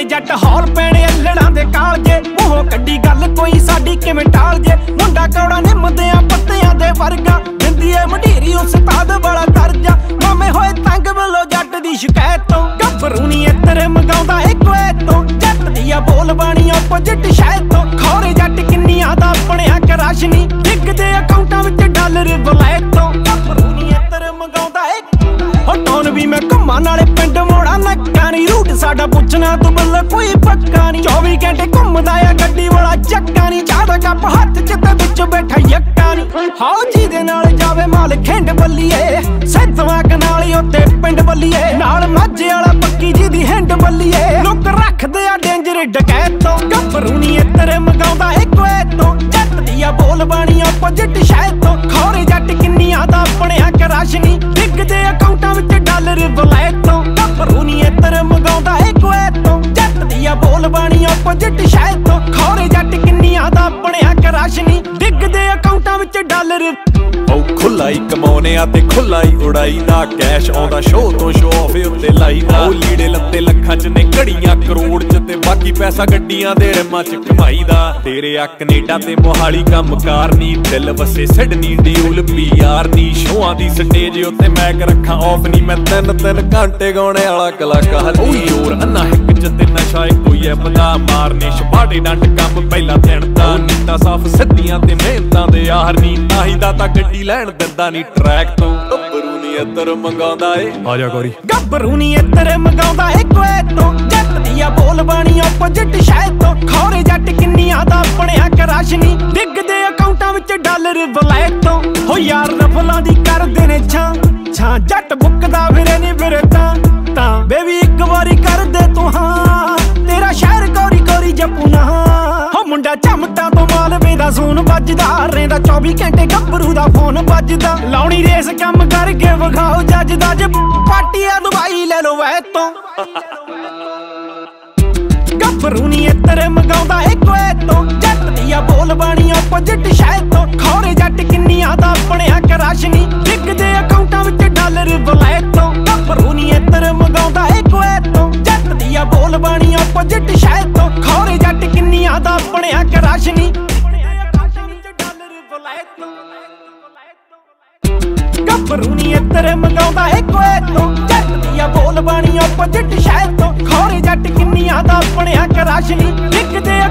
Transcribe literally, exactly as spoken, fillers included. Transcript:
जट हौल पैणे अल्लड़ां दे कालजे मूहों कड्डी गल कोई साडी किवें टाल जे मुंडा कौड़ा निम्मदियां पत्तियां दे वर्गा दिंदी ऐ मढीरी उस्ताद बड़ा दर्जा मामे होए तंग वल्लो जट दी शिकायत तो गभरू नी इत्तर मंगाउंदा ए कुवैत तो जट दिया बोल बाणी अपोजिट शायद तो खौरे जट किन्नियां दा अपणियां कराश नी डिगदे अकाउंटां विच डॉलर वलैत तो गभरू नी इत्तर मंगाउंदा ए हो टौन भी मैं घुम्मा नाले पिंड मोड़ा नक्का नी रूट साडा पुछना तू बल्ले कोई पक्का नी चौबी घंटे घुमदा आ गड्डी वाला चक्का नी चाह दा कप हत्थ च ते विच बैठा यक्का नी हाओ जी दे नाल जावे माल खिंड बल्लीए सैतवां कनाली उत्ते पिंड बल्लीए नाल माझे वाला पक्की जी दी हिंड बल्लीए लोक रखदे आ डेंजर डकैत तो गभरू नी इत्तर मंगाउंदा ए कुवैत तो जट दिया बोल बाणी अपोजिट शायद तो खौरे जट किन्नियां दा अपणियां कराश नी डिगदे अकाउंटां विच डॉलर वलैत तो गभरू नी इत्तर मंगाउंदा ए कुवैत तो जट दिया बोल बाणी अपोजिट शायद तो खौरे जट किन्नियां दा अपणियां कराश नी डिगदे अकाउंटां विच डॉलर खुला ही कमाने ते खुला ही उड़ाई दा कैश आउंदा शो तो शो ऑफ उत्ते लाई दा ओ लीड़े लत्ते लखां च ने घड़ियां करोड़ च ते बाकी पैसा गड्डियां दे रिमां च कमाई दा तेरे आ कनेडा ते मोहाली कम कार नी दिल वसे सिडनी ड्यूल पीआर नी शोआं दी स्टेज उत्ते मैक रखां ऑफ नी मैं तीन तीन घंटे गाने वाला कलाकार ओ योर अन्ना हिक च ते नशा कोई है पता मारने छपाड़े डंड कम पहला दिन दा नीता साफ सिद्धियां ते मेहनतां दे यार नी ताही दा ता गड्डी लैण दिंदा नी ट्रैक तो गभरू नी इत्तर मंगाउंदा ए आजा गौरी गभरू नी इत्तर मंगाउंदा ए कुवैत तो जट दिया बोल बाणी अपोजिट शायद तो खौरे जट किन्नियां दा अपणियां कराश नी डिगदे अकाउंटां विच डॉलर वलैत तो हो यार रफलां दी करदे ने छां छां जट बुकदा फिरे नी फिरे तां तां बेबी इक वारी कर दे तू हां तेरा शहर गौरी गौरी जप्पू ना हो मुंडा चमटा तो मालवे दा सून बजदा रेंदा चौबी घंटे गभरू दा फोन बजदा लाउणी रेस कम करके विखाओ जज दा जे पार्टी आ दुबई ले लो वैत तो गभरू नी इत्तर मंगाउंदा ए कुवैत तो जट दिया बोल बाणी अपोजिट शायद तो खौरे जट किन्नियां दा अपणियां कराश नी डिगदे अकाउंटां विच डॉलर वलैत तो गभरू नी इत्तर मंगाउंदा ए कुवैत तो जट दिया बोल बाणी अपोजिट शायद तो खौरे जट किन्नियां दा अपणियां कराश नी गभरू नी इत्तर मंगाउंदा ए कुवैत तो जट दिया बोल बाणी अपोजिट शायद तो खौरे जट किन्नियां दा अपणियां कराश नी डिगदे